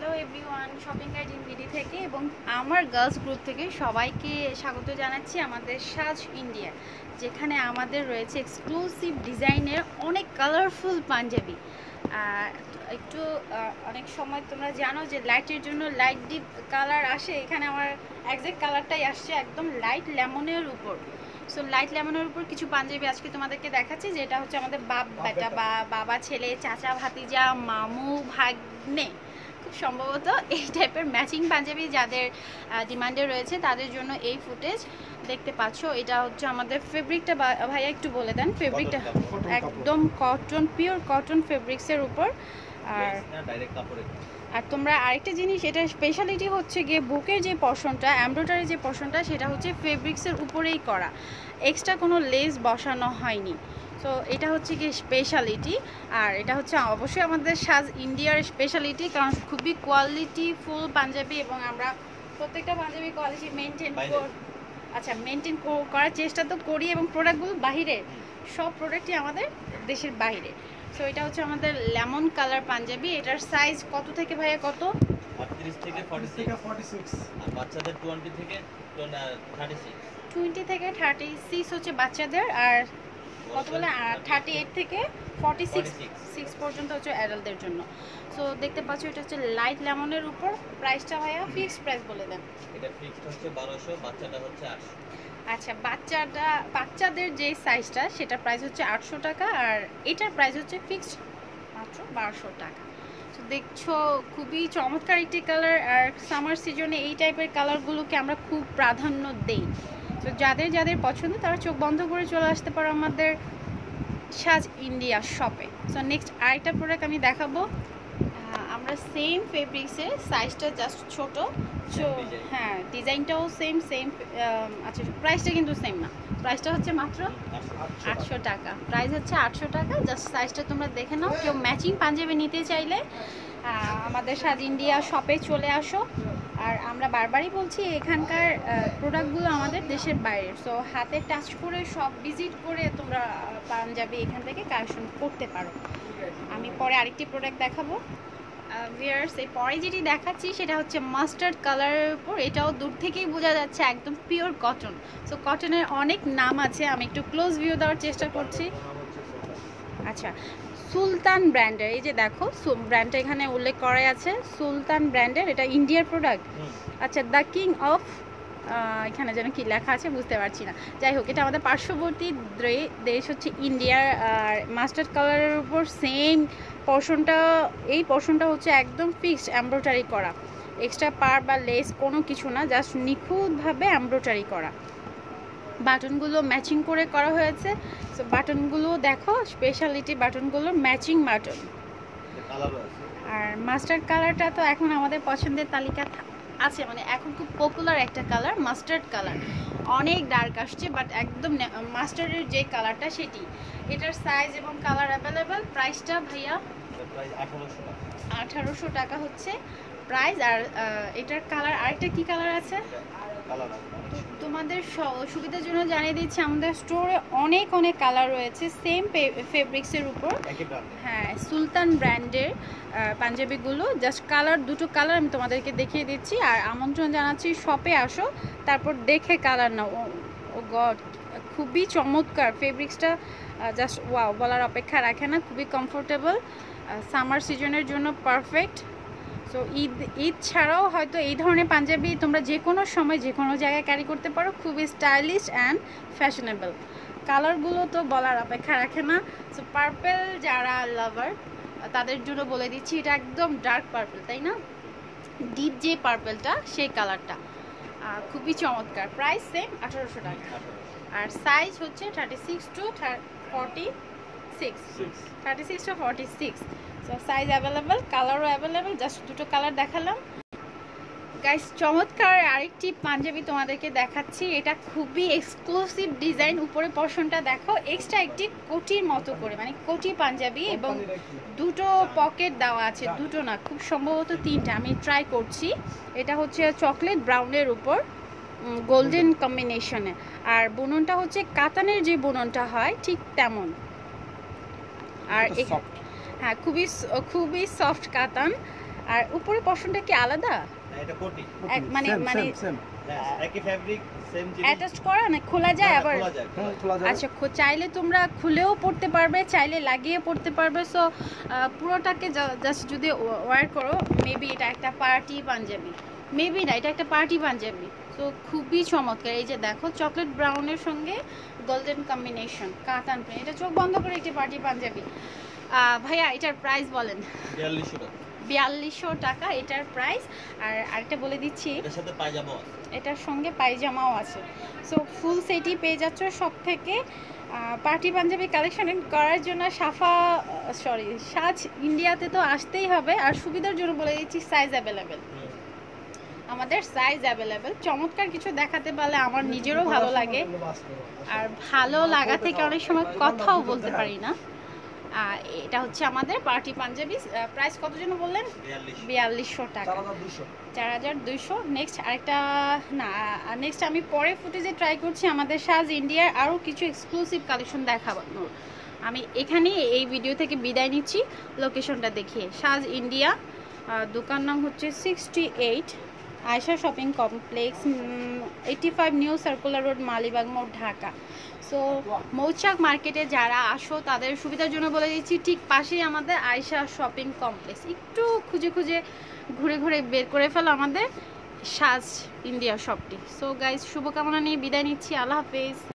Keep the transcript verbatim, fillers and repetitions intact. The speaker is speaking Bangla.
Hello everyone, shopping guide in BD থেকে এবং আমার গার্লস গ্রুপ থেকে সবাইকে স্বাগত জানাচ্ছি আমাদের সাজ ইন্ডিয়া, যেখানে আমাদের রয়েছে এক্সক্লুসিভ ডিজাইনের অনেক কালারফুল পাঞ্জাবি। একটু অনেক সময় তোমরা জানো যে লাইটের জন্য লাইট ডিপ কালার আসে, এখানে আমার একজ্যাক্ট কালারটাই আসছে একদম লাইট লেমনের উপর। সো লাইট লেমনের উপর কিছু পাঞ্জাবি আজকে তোমাদেরকে দেখাচ্ছি, যেটা হচ্ছে আমাদের বাপ বেটা বা বাবা ছেলে, চাচা ভাতিজা, মামু ভাগ্নে, খুব সম্ভবত এই টাইপের ম্যাচিং পাঞ্জাবি যাদের ডিমান্ডে রয়েছে তাদের জন্য এই ফুটেজ দেখতে পাচ্ছ। এটা হচ্ছে আমাদের ফেব্রিকটা, ভাইয়া একটু বলে দেন। ফেব্রিকটা একদম কটন, পিওর কটন ফেব্রিক্সের উপর। আর আর তোমরা আরেকটা জিনিস, এটা স্পেশালিটি হচ্ছে গিয়ে বুকের যে পশনটা, এমব্রয়ডারি যে পশনটা, সেটা হচ্ছে ফেব্রিক্সের উপরেই করা, এক্সট্রা কোনো লেস বসানো হয়নি। সো এটা হচ্ছে কি স্পেশালিটি, আর এটা হচ্ছে অবশ্যই আমাদের সাজ ইন্ডিয়ার স্পেশালিটি, কারণ খুবই কোয়ালিটি ফুল পাঞ্জাবি এবং আমরা প্রত্যেকটা পাঞ্জাবি কোয়ালিটি মেনটেন আচ্ছা মেনটেন করার চেষ্টা তো করি, এবং প্রোডাক্টগুলো বাহিরে, সব প্রোডাক্টই আমাদের দেশের বাইরে। সো এটা হচ্ছে আমাদের লেমন কালার পাঞ্জাবি। এটার সাইজ কত থেকে ভাইয়া কত? আটত্রিশ থেকে চুয়াল্লিশ, আর বাচ্চাদের বিশ থেকে ছত্রিশ। বিশ থেকে ছত্রিশ হচ্ছে বাচ্চাদের, আর কত বলে আটাত্তর থেকে छियालीस পর্যন্ত হচ্ছে অ্যাডাল্টদের জন্য। সো দেখতে পাচ্ছ এটা হচ্ছে লাইট লেমনের উপর। প্রাইসটা ভাইয়া ফিক্সড প্রাইস বলে দেন। এটা ফিক্সড হচ্ছে বারোশো, বাচ্চাটা হচ্ছে আটশো। আচ্ছা, বাচ্চাটা বাচ্চাদের যে সাইজটা সেটা প্রাইস হচ্ছে আটশো টাকা, আর এটার প্রাইস হচ্ছে ফিক্সড মাত্র বারোশো টাকা। তো দেখছো খুবই চমৎকার একটি কালার, আর সামার সিজনে এই টাইপের কালারগুলোকে আমরা খুব প্রাধান্য দেই। তো যাদের যাদের পছন্দ তারা চোখ বন্ধ করে চলে আসতে পারো আমাদের সাজ ইন্ডিয়া শপে। সো নেক্সট আরেকটা প্রোডাক্ট আমি দেখাবো। আমরা সেম ফেব্রিক্সের, সাইজটা জাস্ট ছোট, হ্যাঁ ডিজাইনটাও সেম সেম। আচ্ছা, প্রাইসটা কিন্তু সেম না, প্রাইসটা হচ্ছে মাত্র আটশো টাকা। প্রাইস হচ্ছে আটশো টাকা, জাস্ট সাইজটা তোমরা দেখে নাও। কেউ ম্যাচিং পাঞ্জাবি নিতে চাইলে আমাদের সাজ ইন্ডিয়া শপে চলে আসো। আর আমরা বারবারই বলছি এখানকার প্রোডাক্টগুলো আমাদের দেশের বাইরের, সো হাতে টাচ করে সব ভিজিট করে তোমরা পাঞ্জাবি এখান থেকে কালেকশন করতে পারো। আমি পরে আরেকটি প্রোডাক্ট দেখাবো। ভিউয়ার্স, এই পরে যেটি দেখাচ্ছি সেটা হচ্ছে মাস্টার্ড কালারের উপর। এটাও দূর থেকেই বোঝা যাচ্ছে একদম পিওর কটন। সো কটনের অনেক নাম আছে, আমি একটু ক্লোজ ভিউ দেওয়ার চেষ্টা করছি। আচ্ছা, সুলতান ব্র্যান্ডের, এই যে দেখো ব্র্যান্ডটা এখানে উল্লেখ করা আছে, সুলতান ব্র্যান্ডের। এটা ইন্ডিয়ার প্রোডাক্ট। আচ্ছা, দ্য কিং অফ, এখানে যেন কি লেখা আছে বুঝতে পারছি না, যাই হোক, এটা আমাদের পার্শ্ববর্তী দেশ হচ্ছে ইন্ডিয়ার। আর মাস্টার্ড কালারের উপর সেম পশনটা, এই পশনটা হচ্ছে একদম ফিক্সড এমব্রয়ডারি করা, এক্সট্রা পার বা লেস কোনো কিছু না, জাস্ট নিখুঁতভাবে এমব্রয়ডারি করা। বাটনগুলো ম্যাচিং করে করা হয়েছে। সো বাটনগুলো দেখো, স্পেশালিটি বাটনগুলো ম্যাচিং বাটন। আর মাস্টার্ড কালারটা তো এখন আমাদের পছন্দের তালিকা আছে, মানে এখন খুব পপুলার একটা কালার মাস্টার্ড কালার। অনেক ডার্ক আসছে, বাট একদম মাস্টার্ডের যে কালারটা সেটি। এটার সাইজ এবং কালার অ্যাভেলেবেল। প্রাইসটা ভাইয়া আঠারোশো টাকা হচ্ছে প্রাইস। আর এটার কালার, আরেকটা কি কালার আছে তোমাদের সুবিধার জন্য জানিয়ে দিচ্ছি, আমাদের স্টোরে অনেক অনেক কালার রয়েছে সেম ফেব্রিক্সের উপর। হ্যাঁ, সুলতান ব্র্যান্ডের পাঞ্জাবিগুলো, জাস্ট কালার, দুটো কালার আমি তোমাদেরকে দেখিয়ে দিচ্ছি। আর আমন্ত্রণ জানাচ্ছি শপে আসো, তারপর দেখে কালার নাও। ও গড, খুবই চমৎকার ফেব্রিক্সটা, জাস্ট ওয়াও, বলার অপেক্ষা রাখে না। খুবই কমফোর্টেবল, সামার সিজনের জন্য পারফেক্ট। সো ঈদ ঈদ ছাড়াও হয়তো এই ধরনের পাঞ্জাবি তোমরা যে কোনো সময় যে কোনো জায়গায় ক্যারি করতে পারো, খুবই স্টাইলিশ অ্যান্ড ফ্যাশনেবল। কালারগুলো তো বলার অপেক্ষা রাখে না। সো পার্পেল যারা লাভার তাদের জন্য বলে দিচ্ছি, এটা একদম ডার্ক পার্পেল, তাই না? ডিপ যে পার্পেলটা সেই কালারটা খুবই চমৎকার। প্রাইস সেম আঠারোশো টাকা, আর সাইজ হচ্ছে thirty six to forty six thirty six to forty six so size available, কালারও অ্যাভেলেবেল। জাস্ট দুটো কালার দেখালাম গাইস। চমৎকার আরেকটি পাঞ্জাবি তোমাদেরকে দেখাচ্ছি, এটা খুবই এক্সক্লুসিভ ডিজাইন। উপরে পশনটা দেখো, এক্সট্রা একটি কোটির মতো করে, মানে কোটি পাঞ্জাবি, এবং দুটো পকেট দেওয়া আছে, দুটো না খুব সম্ভবত তিনটা, আমি ট্রাই করছি। এটা হচ্ছে চকলেট ব্রাউনের উপর গোল্ডেন কম্বিনেশনে, আর বুননটা হচ্ছে কাতানের যে বুননটা হয় ঠিক তেমন। আর হ্যাঁ, খুবই খুবই সফট কাতান। আর উপরে পশনটা কি আলাদা? না এটা কোটি, এক মানে মানে একই ফ্যাব্রিক সেম জিনিস অ্যাটাচ করা না খোলা যায় আবার? আচ্ছা, চাইলে তোমরা খুলেও পড়তে পারবে, চাইলে লাগিয়ে পড়তে পারবে। সো পুরোটাকে জাস্ট যদি ওয়্যার করো, মেবি এটা একটা পার্টি পাঞ্জাবি, মেবি না এটা একটা পার্টি পাঞ্জাবি। তো খুবই চমৎকার। এই যে দেখো চকলেট ব্রাউনের সঙ্গে গোল্ডেন কম্বিনেশন, কাতান প্রিন্ট, এটা চোখ বন্ধ করে একটি পার্টি পাঞ্জাবি। ভাইয়া এটার প্রাইস বলেন। বিয়াল্লিশশো টাকা। বিয়াল্লিশশো টাকা এটার প্রাইস। আর আরেকটা বলে দিচ্ছি, এটার সাথে পায়জামাও আছে, এটার সঙ্গে পায়জামাও আছে। সো ফুল সেটই পেয়ে যাচ্ছ সব থেকে। পার্টি পাঞ্জাবি কালেকশন করার জন্য সাফা সরি সাজ ইন্ডিয়াতে তো আসতেই হবে। আর সুবিধার জন্য বলে দিচ্ছি সাইজ অ্যাভেলেবেল, আমাদের সাইজ অ্যাভেলেবেল। চমৎকার কিছু দেখাতে পারলে আমার নিজেরও ভালো লাগে, আর ভালো লাগা থেকে অনেক সময় কথাও বলতে পারি না। এটা হচ্ছে আমাদের পার্টি পাঞ্জাবি। প্রাইস কত যেন বললেন? বিয়াল্লিশশো টাকা, চার হাজার দুইশো। নেক্সট আরেকটা না, নেক্সট আমি পরে ফুটেজে ট্রাই করছি আমাদের সাজ ইন্ডিয়ার আরও কিছু এক্সক্লুসিভ কালেকশন দেখাবো। আমি এখানে এই ভিডিও থেকে বিদায় নিচ্ছি লোকেশনটা দেখিয়ে। সাজ ইন্ডিয়া, দোকান নাম হচ্ছে sixty eight Ayesha shopping complex, eighty five new circular road, Malibagh মোড়, ঢাকা। সো মৌচাক মার্কেটে যারা আসো তাদের সুবিধার জন্য বলে দিচ্ছি, ঠিক পাশেই আমাদের আয়েশা শপিং কমপ্লেক্স। একটু খুঁজে খুঁজে ঘুরে ঘুরে বের করে ফেলো আমাদের সাজ ইন্ডিয়া শপটি। সো গাইজ, শুভকামনা নিয়ে বিদায় নিচ্ছি। আল্লাহ হাফেজ।